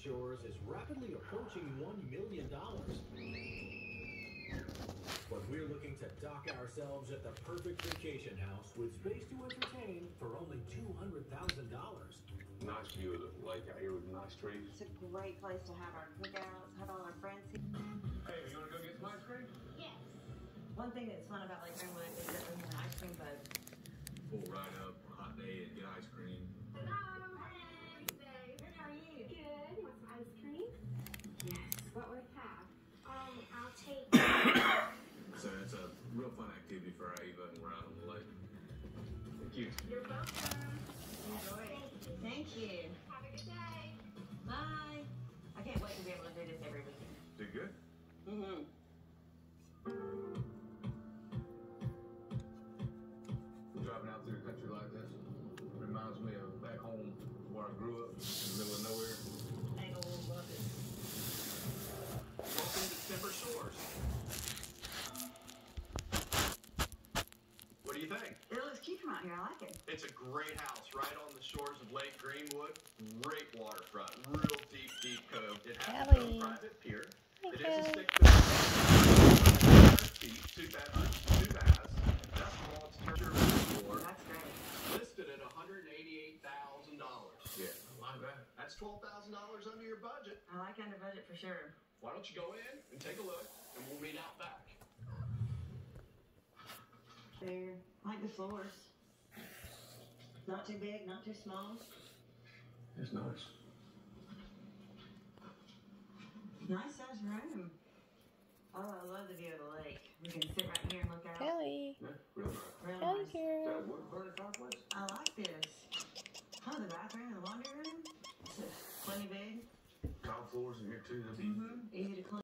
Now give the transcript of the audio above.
Shores is rapidly approaching $1 million. But we're looking to dock ourselves at the perfect vacation house with space to entertain for only $200,000. Nice view of the lake out here with nice trees. It's a great place to have our cookouts, have all our friends here. Hey, you want to go get some ice cream? Yes. One thing that's fun about Lake Greenwood is that we have an ice cream boat. Pull right up, hot day, and get ice cream. Hello. Hey. Good, how are you? Good. You want some ice cream? Yes. What would it have? I'll take. So it's a real fun activity for Ava and we're out on the lake. Thank you. You're welcome. Enjoy. Thank you. Have a good day. Bye. I can't wait to be able to do this every weekend. Did good? Mm-hmm. Driving out through the country like this reminds me of back home where I grew up in the middle of nowhere. I love it. Welcome to Timber Shores. What do you think? It looks cute from out here. I like it. It's a great house right on the shores of Lake Greenwood. Great waterfront, real deep, deep cove. It has its own private pier. It is a stick-built feet, 2 bedrooms, 2 baths. That's the wall temperature floor. That's great. Listed at $188,000. Yeah, like that. That's $12,000 under your budget. I like under budget for sure. Why don't you go in and take a look, and we'll meet out back. There. I like the floors. Not too big, not too small. It's nice. Nice size room. Oh, I love the view of the lake. We can sit right here and look out. Kelly. Yeah, real nice. Real Kelly nice. Is girl. that a wood burning fireplace? I like this. Oh, the bathroom and the laundry room. It's plenty big. Tile floors in here too. That'd be Mm-hmm. Easy to clean.